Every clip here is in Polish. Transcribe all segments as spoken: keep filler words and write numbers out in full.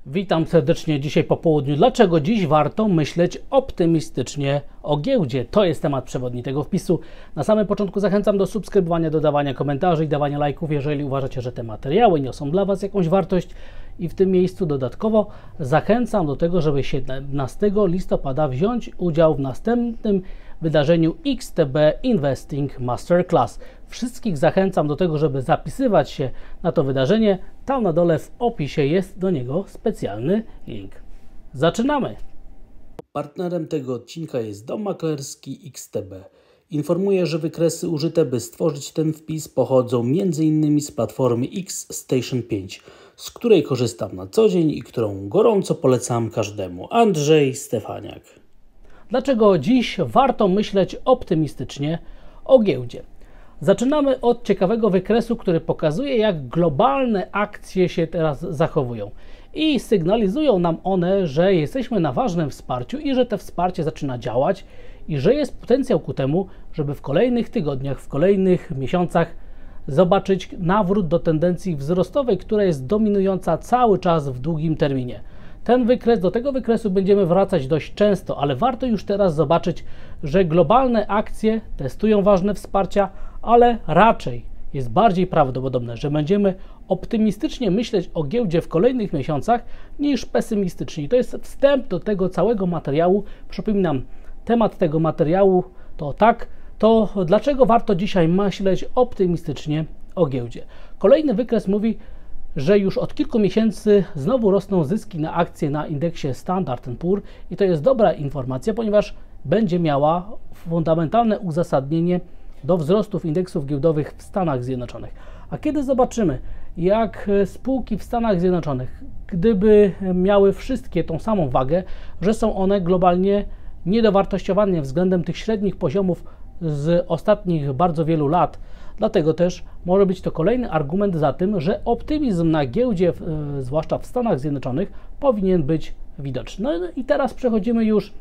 Witam serdecznie dzisiaj po południu. Dlaczego dziś warto myśleć optymistycznie o giełdzie? To jest temat przewodni tego wpisu. Na samym początku zachęcam do subskrybowania, dodawania komentarzy i dawania lajków, jeżeli uważacie, że te materiały niosą dla Was jakąś wartość. I w tym miejscu dodatkowo zachęcam do tego, żeby siedemnastego listopada wziąć udział w następnym wydarzeniu X T B Investing Masterclass. Wszystkich zachęcam do tego, żeby zapisywać się na to wydarzenie. Tam na dole w opisie jest do niego specjalny link. Zaczynamy! Partnerem tego odcinka jest dom maklerski X T B. Informuję, że wykresy użyte, by stworzyć ten wpis, pochodzą między innymi z platformy X Station pięć, z której korzystam na co dzień i którą gorąco polecam każdemu. Andrzej Stefaniak. Dlaczego dziś warto myśleć optymistycznie o giełdzie? Zaczynamy od ciekawego wykresu, który pokazuje, jak globalne akcje się teraz zachowują. I sygnalizują nam one, że jesteśmy na ważnym wsparciu i że to wsparcie zaczyna działać i że jest potencjał ku temu, żeby w kolejnych tygodniach, w kolejnych miesiącach zobaczyć nawrót do tendencji wzrostowej, która jest dominująca cały czas w długim terminie. Ten wykres, do tego wykresu będziemy wracać dość często, ale warto już teraz zobaczyć, że globalne akcje testują ważne wsparcia, ale raczej jest bardziej prawdopodobne, że będziemy optymistycznie myśleć o giełdzie w kolejnych miesiącach niż pesymistycznie. To jest wstęp do tego całego materiału. Przypominam, temat tego materiału to tak, to dlaczego warto dzisiaj myśleć optymistycznie o giełdzie. Kolejny wykres mówi, że już od kilku miesięcy znowu rosną zyski na akcje na indeksie Standard and Poor i to jest dobra informacja, ponieważ będzie miała fundamentalne uzasadnienie do wzrostów indeksów giełdowych w Stanach Zjednoczonych. A kiedy zobaczymy, jak spółki w Stanach Zjednoczonych, gdyby miały wszystkie tą samą wagę, że są one globalnie niedowartościowane względem tych średnich poziomów z ostatnich bardzo wielu lat, dlatego też może być to kolejny argument za tym, że optymizm na giełdzie, zwłaszcza w Stanach Zjednoczonych, powinien być widoczny. No i teraz przechodzimy już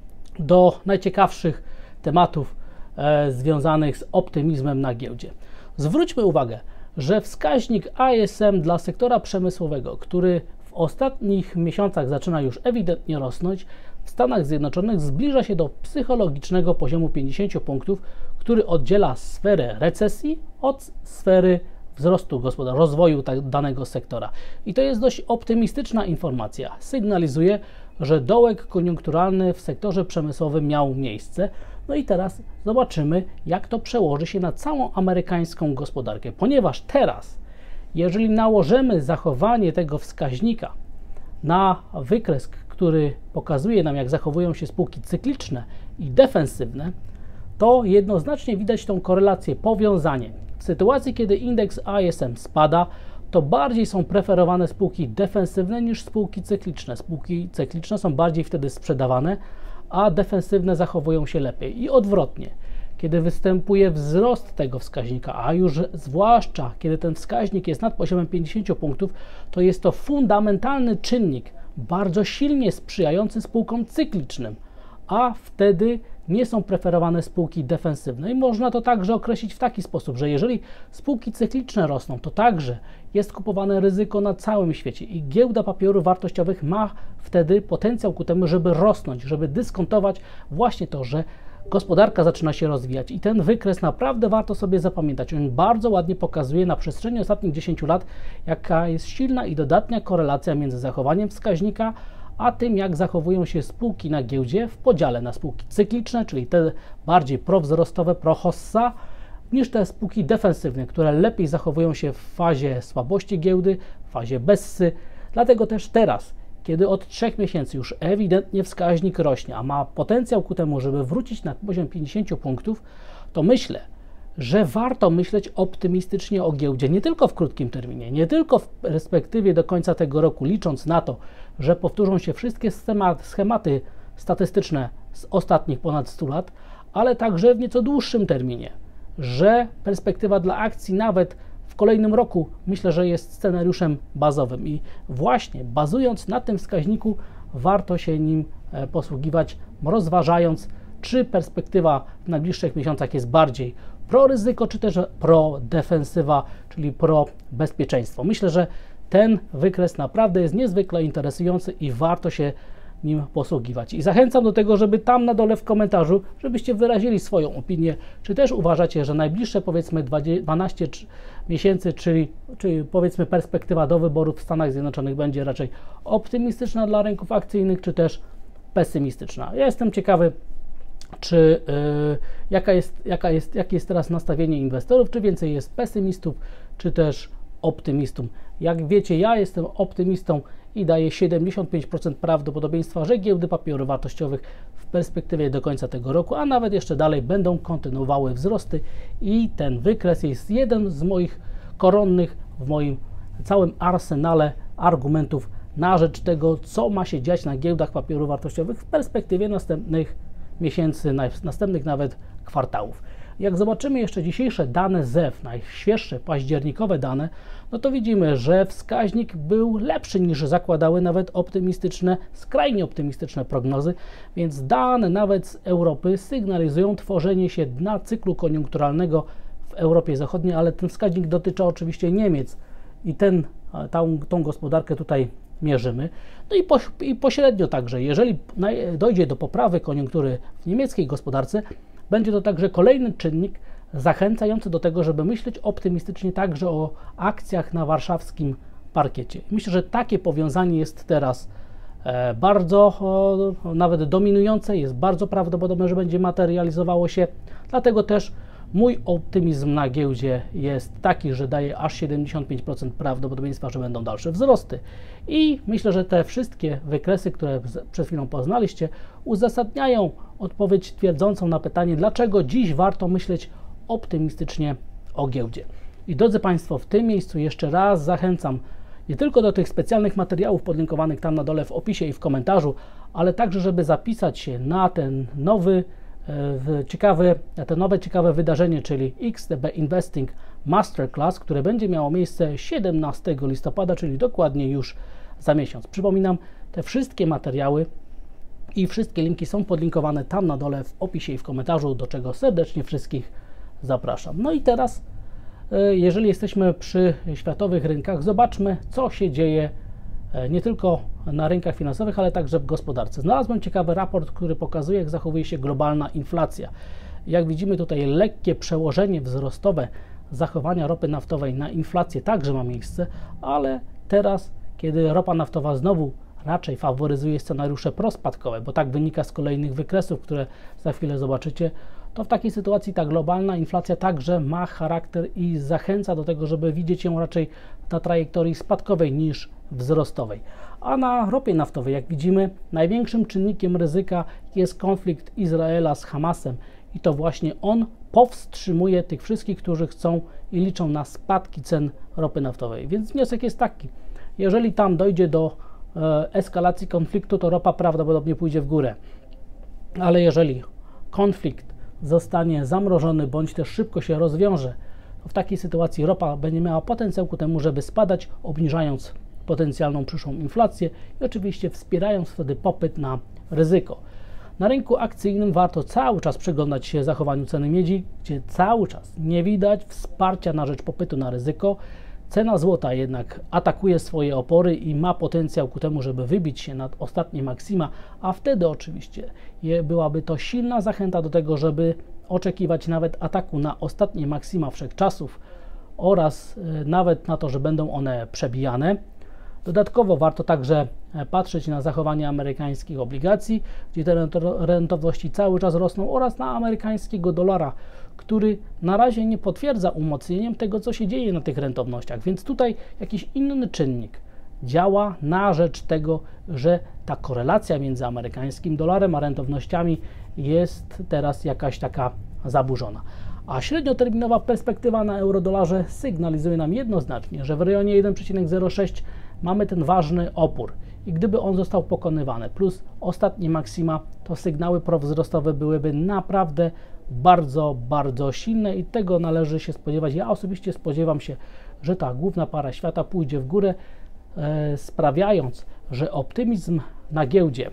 do najciekawszych tematów e, związanych z optymizmem na giełdzie. Zwróćmy uwagę, że wskaźnik I S M dla sektora przemysłowego, który w ostatnich miesiącach zaczyna już ewidentnie rosnąć, w Stanach Zjednoczonych zbliża się do psychologicznego poziomu pięćdziesięciu punktów, który oddziela sferę recesji od sfery wzrostu gospodarczego, rozwoju danego sektora. I to jest dość optymistyczna informacja. Sygnalizuje, że dołek koniunkturalny w sektorze przemysłowym miał miejsce. No i teraz zobaczymy, jak to przełoży się na całą amerykańską gospodarkę, ponieważ teraz, jeżeli nałożymy zachowanie tego wskaźnika na wykres, który pokazuje nam, jak zachowują się spółki cykliczne i defensywne, to jednoznacznie widać tą korelację, powiązanie. W sytuacji, kiedy indeks I S M spada, to bardziej są preferowane spółki defensywne niż spółki cykliczne. Spółki cykliczne są bardziej wtedy sprzedawane, a defensywne zachowują się lepiej. I odwrotnie, kiedy występuje wzrost tego wskaźnika, a już zwłaszcza kiedy ten wskaźnik jest nad poziomem pięćdziesięciu punktów, to jest to fundamentalny czynnik, bardzo silnie sprzyjający spółkom cyklicznym, a wtedy nie są preferowane spółki defensywne. I można to także określić w taki sposób, że jeżeli spółki cykliczne rosną, to także jest kupowane ryzyko na całym świecie i giełda papierów wartościowych ma wtedy potencjał ku temu, żeby rosnąć, żeby dyskontować właśnie to, że gospodarka zaczyna się rozwijać. I ten wykres naprawdę warto sobie zapamiętać. On bardzo ładnie pokazuje na przestrzeni ostatnich dziesięciu lat, jaka jest silna i dodatnia korelacja między zachowaniem wskaźnika a tym, jak zachowują się spółki na giełdzie w podziale na spółki cykliczne, czyli te bardziej prowzrostowe, pro-hossa, niż te spółki defensywne, które lepiej zachowują się w fazie słabości giełdy, w fazie bessy. Dlatego też teraz, kiedy od trzech miesięcy już ewidentnie wskaźnik rośnie, a ma potencjał ku temu, żeby wrócić na poziom pięćdziesięciu punktów, to myślę, że warto myśleć optymistycznie o giełdzie, nie tylko w krótkim terminie, nie tylko w perspektywie do końca tego roku, licząc na to, że powtórzą się wszystkie schematy statystyczne z ostatnich ponad stu lat, ale także w nieco dłuższym terminie, że perspektywa dla akcji nawet w kolejnym roku myślę, że jest scenariuszem bazowym i właśnie bazując na tym wskaźniku warto się nim posługiwać, rozważając, czy perspektywa w najbliższych miesiącach jest bardziej pro ryzyko, czy też pro defensywa, czyli pro bezpieczeństwo. Myślę, że ten wykres naprawdę jest niezwykle interesujący i warto się nim posługiwać. I zachęcam do tego, żeby tam na dole w komentarzu, żebyście wyrazili swoją opinię, czy też uważacie, że najbliższe powiedzmy dwanaście miesięcy, czyli, czyli powiedzmy perspektywa do wyborów w Stanach Zjednoczonych będzie raczej optymistyczna dla rynków akcyjnych, czy też pesymistyczna. Ja jestem ciekawy, czy yy, jaka jest, jaka jest, jakie jest teraz nastawienie inwestorów, czy więcej jest pesymistów, czy też optymistów. Jak wiecie, ja jestem optymistą i daję siedemdziesiąt pięć procent prawdopodobieństwa, że giełdy papierów wartościowych w perspektywie do końca tego roku, a nawet jeszcze dalej będą kontynuowały wzrosty i ten wykres jest jeden z moich koronnych w moim całym arsenale argumentów na rzecz tego, co ma się dziać na giełdach papierów wartościowych w perspektywie następnych miesięcy, następnych nawet kwartałów. Jak zobaczymy jeszcze dzisiejsze dane Z E W, najświeższe październikowe dane, no to widzimy, że wskaźnik był lepszy niż zakładały nawet optymistyczne, skrajnie optymistyczne prognozy, więc dane nawet z Europy sygnalizują tworzenie się dna cyklu koniunkturalnego w Europie Zachodniej, ale ten wskaźnik dotyczy oczywiście Niemiec i ten, tą, tą gospodarkę tutaj mierzymy. No i, po, i pośrednio także, jeżeli dojdzie do poprawy koniunktury w niemieckiej gospodarce, będzie to także kolejny czynnik zachęcający do tego, żeby myśleć optymistycznie także o akcjach na warszawskim parkiecie. Myślę, że takie powiązanie jest teraz e, bardzo o, nawet dominujące, jest bardzo prawdopodobne, że będzie materializowało się, dlatego też mój optymizm na giełdzie jest taki, że daje aż siedemdziesiąt pięć procent prawdopodobieństwa, że będą dalsze wzrosty. I myślę, że te wszystkie wykresy, które przed chwilą poznaliście, uzasadniają odpowiedź twierdzącą na pytanie, dlaczego dziś warto myśleć optymistycznie o giełdzie. I drodzy Państwo, w tym miejscu jeszcze raz zachęcam nie tylko do tych specjalnych materiałów podlinkowanych tam na dole w opisie i w komentarzu, ale także, żeby zapisać się na ten nowy ciekawe, to nowe ciekawe wydarzenie, czyli X T B Investing Masterclass, które będzie miało miejsce siedemnastego listopada, czyli dokładnie już za miesiąc. Przypominam, te wszystkie materiały i wszystkie linki są podlinkowane tam na dole w opisie i w komentarzu, do czego serdecznie wszystkich zapraszam. No i teraz, jeżeli jesteśmy przy światowych rynkach, zobaczmy, co się dzieje nie tylko na rynkach finansowych, ale także w gospodarce. Znalazłem ciekawy raport, który pokazuje, jak zachowuje się globalna inflacja. Jak widzimy tutaj, lekkie przełożenie wzrostowe zachowania ropy naftowej na inflację także ma miejsce, ale teraz, kiedy ropa naftowa znowu raczej faworyzuje scenariusze prospadkowe, bo tak wynika z kolejnych wykresów, które za chwilę zobaczycie, to w takiej sytuacji ta globalna inflacja także ma charakter i zachęca do tego, żeby widzieć ją raczej na trajektorii spadkowej niż wzrostowej. A na ropie naftowej, jak widzimy, największym czynnikiem ryzyka jest konflikt Izraela z Hamasem i to właśnie on powstrzymuje tych wszystkich, którzy chcą i liczą na spadki cen ropy naftowej. Więc wniosek jest taki, jeżeli tam dojdzie do e, eskalacji konfliktu, to ropa prawdopodobnie pójdzie w górę. Ale jeżeli konflikt zostanie zamrożony, bądź też szybko się rozwiąże, to w takiej sytuacji ropa będzie miała potencjał ku temu, żeby spadać, obniżając potencjalną przyszłą inflację i oczywiście wspierając wtedy popyt na ryzyko. Na rynku akcyjnym warto cały czas przyglądać się zachowaniu ceny miedzi, gdzie cały czas nie widać wsparcia na rzecz popytu na ryzyko. Cena złota jednak atakuje swoje opory i ma potencjał ku temu, żeby wybić się nad ostatnie maksima, a wtedy oczywiście byłaby to silna zachęta do tego, żeby oczekiwać nawet ataku na ostatnie maksima wszechczasów oraz nawet na to, że będą one przebijane. Dodatkowo warto także patrzeć na zachowanie amerykańskich obligacji, gdzie te rentowności cały czas rosną, oraz na amerykańskiego dolara, który na razie nie potwierdza umocnieniem tego, co się dzieje na tych rentownościach. Więc tutaj jakiś inny czynnik działa na rzecz tego, że ta korelacja między amerykańskim dolarem a rentownościami jest teraz jakaś taka zaburzona. A średnioterminowa perspektywa na euro-dolarze sygnalizuje nam jednoznacznie, że w rejonie jeden przecinek zero sześć mamy ten ważny opór i gdyby on został pokonywany plus ostatnie maksima, to sygnały prowzrostowe byłyby naprawdę bardzo, bardzo silne i tego należy się spodziewać. Ja osobiście spodziewam się, że ta główna para świata pójdzie w górę, e, sprawiając, że optymizm na giełdzie,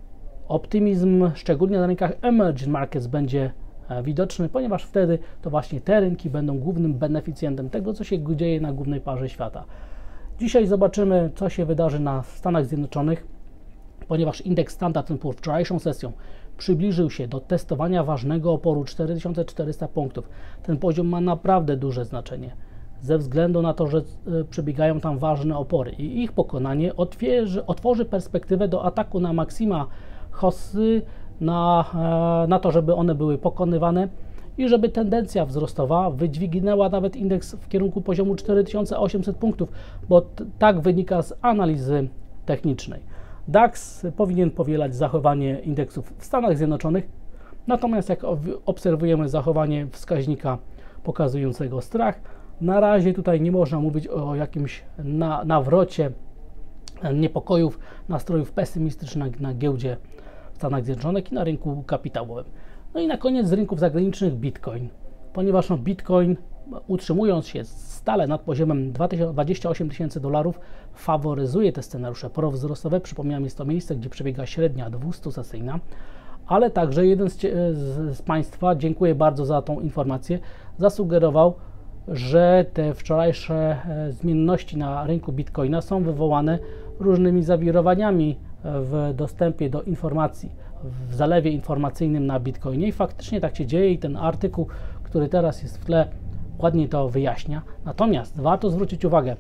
optymizm szczególnie na rynkach emerging markets będzie widoczny, ponieważ wtedy to właśnie te rynki będą głównym beneficjentem tego, co się dzieje na głównej parze świata. Dzisiaj zobaczymy, co się wydarzy na Stanach Zjednoczonych, ponieważ indeks Standard and Poor's wczorajszą sesją przybliżył się do testowania ważnego oporu cztery tysiące czterysta punktów. Ten poziom ma naprawdę duże znaczenie, ze względu na to, że przebiegają tam ważne opory i ich pokonanie otworzy, otworzy perspektywę do ataku na maksima Hossy, na, na to, żeby one były pokonywane i żeby tendencja wzrostowa wydźwignęła nawet indeks w kierunku poziomu cztery tysiące osiemset punktów, bo tak wynika z analizy technicznej. DAX powinien powielać zachowanie indeksów w Stanach Zjednoczonych, natomiast jak obserwujemy zachowanie wskaźnika pokazującego strach, na razie tutaj nie można mówić o jakimś na, nawrocie niepokojów, nastrojów pesymistycznych na giełdzie w Stanach Zjednoczonych i na rynku kapitałowym. No i na koniec z rynków zagranicznych Bitcoin, ponieważ no Bitcoin, utrzymując się stale nad poziomem dwadzieścia osiem tysięcy dolarów, faworyzuje te scenariusze prowzrostowe. Przypominam, jest to miejsce, gdzie przebiega średnia dwustusesyjna, ale także jeden z, z, z Państwa, dziękuję bardzo za tą informację, zasugerował, że te wczorajsze zmienności na rynku Bitcoina są wywołane różnymi zawirowaniami w dostępie do informacji, w zalewie informacyjnym na Bitcoinie i faktycznie tak się dzieje i ten artykuł, który teraz jest w tle, ładnie to wyjaśnia. Natomiast warto zwrócić uwagę,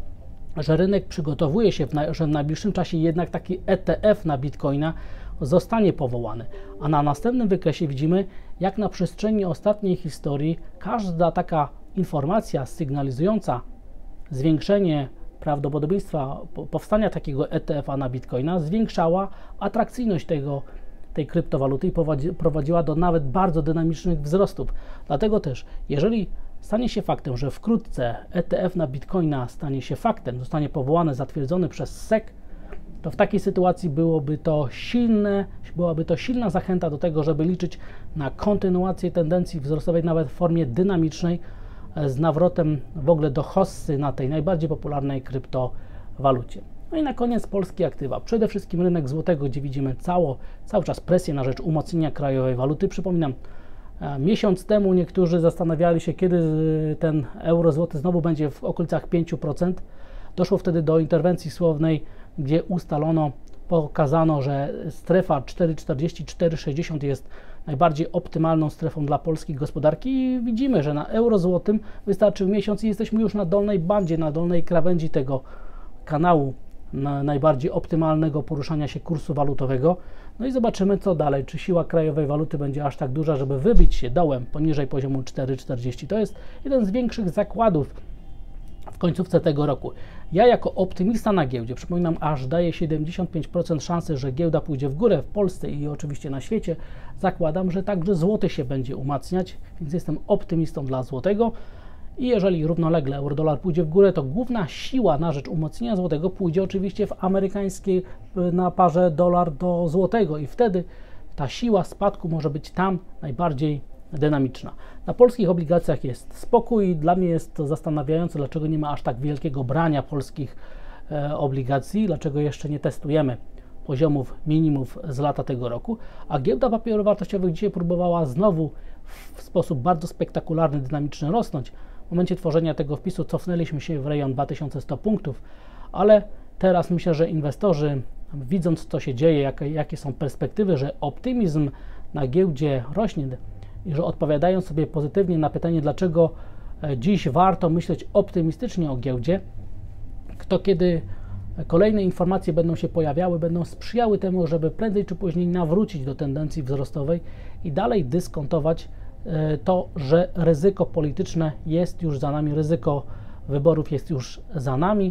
że rynek przygotowuje się, w na, że w najbliższym czasie jednak taki E T F na Bitcoina zostanie powołany, a na następnym wykresie widzimy, jak na przestrzeni ostatniej historii każda taka informacja sygnalizująca zwiększenie prawdopodobieństwa powstania takiego E T F-a na Bitcoina zwiększała atrakcyjność tego, tej kryptowaluty i prowadziła do nawet bardzo dynamicznych wzrostów. Dlatego też, jeżeli stanie się faktem, że wkrótce E T F na Bitcoina stanie się faktem, zostanie powołany, zatwierdzony przez S E C, to w takiej sytuacji byłoby to silne, byłaby to silna zachęta do tego, żeby liczyć na kontynuację tendencji wzrostowej nawet w formie dynamicznej, z nawrotem w ogóle do hossy na tej najbardziej popularnej kryptowalucie. No i na koniec polskie aktywa. Przede wszystkim rynek złotego, gdzie widzimy cało, cały czas presję na rzecz umocnienia krajowej waluty. Przypominam, miesiąc temu niektórzy zastanawiali się, kiedy ten euro-złoty znowu będzie w okolicach pięć procent. Doszło wtedy do interwencji słownej, gdzie ustalono, pokazano, że strefa cztery czterdzieści, cztery sześćdziesiąt jest najbardziej optymalną strefą dla polskiej gospodarki i widzimy, że na euro-złotym wystarczył miesiąc i jesteśmy już na dolnej bandzie, na dolnej krawędzi tego kanału na najbardziej optymalnego poruszania się kursu walutowego. No i zobaczymy, co dalej. Czy siła krajowej waluty będzie aż tak duża, żeby wybić się dołem poniżej poziomu cztery czterdzieści. To jest jeden z większych zakładów w końcówce tego roku. Ja jako optymista na giełdzie, przypominam, aż daje siedemdziesiąt pięć procent szansy, że giełda pójdzie w górę w Polsce i oczywiście na świecie, zakładam, że także złoty się będzie umacniać, więc jestem optymistą dla złotego i jeżeli równolegle euro-dolar pójdzie w górę, to główna siła na rzecz umocnienia złotego pójdzie oczywiście w amerykańskiej na parze dolar do złotego i wtedy ta siła spadku może być tam najbardziej dynamiczna. Na polskich obligacjach jest spokój i dla mnie jest to zastanawiające, dlaczego nie ma aż tak wielkiego brania polskich e, obligacji, dlaczego jeszcze nie testujemy poziomów minimów z lata tego roku, a giełda papierów wartościowych dzisiaj próbowała znowu w sposób bardzo spektakularny, dynamiczny rosnąć. W momencie tworzenia tego wpisu cofnęliśmy się w rejon dwa tysiące sto punktów, ale teraz myślę, że inwestorzy, widząc co się dzieje, jakie, jakie są perspektywy, że optymizm na giełdzie rośnie i że odpowiadają sobie pozytywnie na pytanie, dlaczego dziś warto myśleć optymistycznie o giełdzie, to kiedy kolejne informacje będą się pojawiały, będą sprzyjały temu, żeby prędzej czy później nawrócić do tendencji wzrostowej i dalej dyskontować to, że ryzyko polityczne jest już za nami, ryzyko wyborów jest już za nami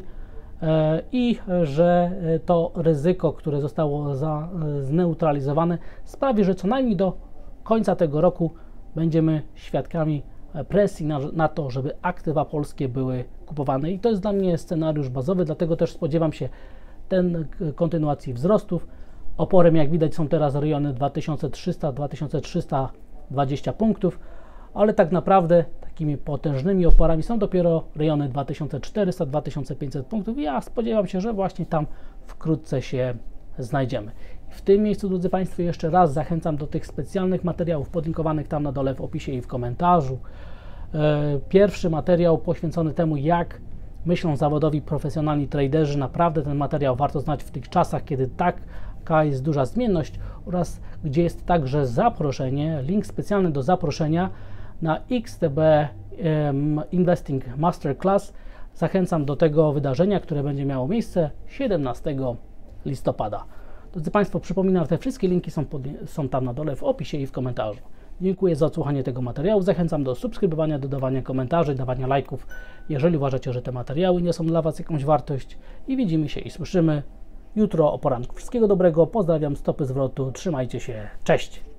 i że to ryzyko, które zostało za, zneutralizowane, sprawi, że co najmniej do końca tego roku będziemy świadkami presji na, na to, żeby aktywa polskie były kupowane i to jest dla mnie scenariusz bazowy, dlatego też spodziewam się ten kontynuacji wzrostów. Oporem, jak widać, są teraz rejony dwa tysiące trzysta do dwa tysiące trzysta dwadzieścia punktów, ale tak naprawdę takimi potężnymi oporami są dopiero rejony dwa tysiące czterysta do dwa tysiące pięćset punktów i ja spodziewam się, że właśnie tam wkrótce się znajdziemy. W tym miejscu, drodzy Państwo, jeszcze raz zachęcam do tych specjalnych materiałów podlinkowanych tam na dole w opisie i w komentarzu. Pierwszy materiał poświęcony temu, jak myślą zawodowi, profesjonalni traderzy. Naprawdę ten materiał warto znać w tych czasach, kiedy taka jest duża zmienność oraz gdzie jest także zaproszenie, link specjalny do zaproszenia na X T B um, Investing Masterclass. Zachęcam do tego wydarzenia, które będzie miało miejsce siedemnastego listopada. Drodzy Państwo, przypominam, te wszystkie linki są, pod, są tam na dole w opisie i w komentarzu. Dziękuję za odsłuchanie tego materiału. Zachęcam do subskrybowania, dodawania komentarzy, dawania lajków, jeżeli uważacie, że te materiały nie są dla Was jakąś wartość. I widzimy się i słyszymy jutro o poranku. Wszystkiego dobrego, pozdrawiam, stopy zwrotu, trzymajcie się, cześć!